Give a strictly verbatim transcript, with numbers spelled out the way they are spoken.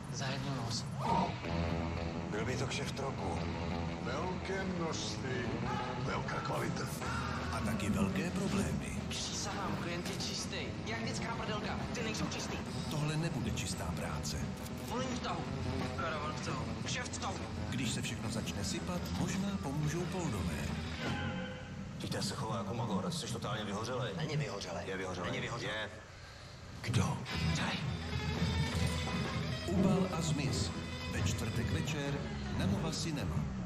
Za jednu noc. Byl by to kšeft roku. Velké množství, velká kvalita. A taky velké problémy. Přísahám, klient je čistý. Jak dětská prdelka, ty nejsou čistý. Tohle nebude čistá práce. Volím v tahu. Karavan v tahu. Kšeft v tahu. Když se všechno začne sypat, možná pomůžou Poldové. Víte, se chová jako magor, jsi totálně vyhořelej. Není vyhořelej. Je vyhořelej. Není vyhořelej. Je. Kdo? Tady. Ubal a zmiz. Ve čtvrtek večer na Nova Cinema.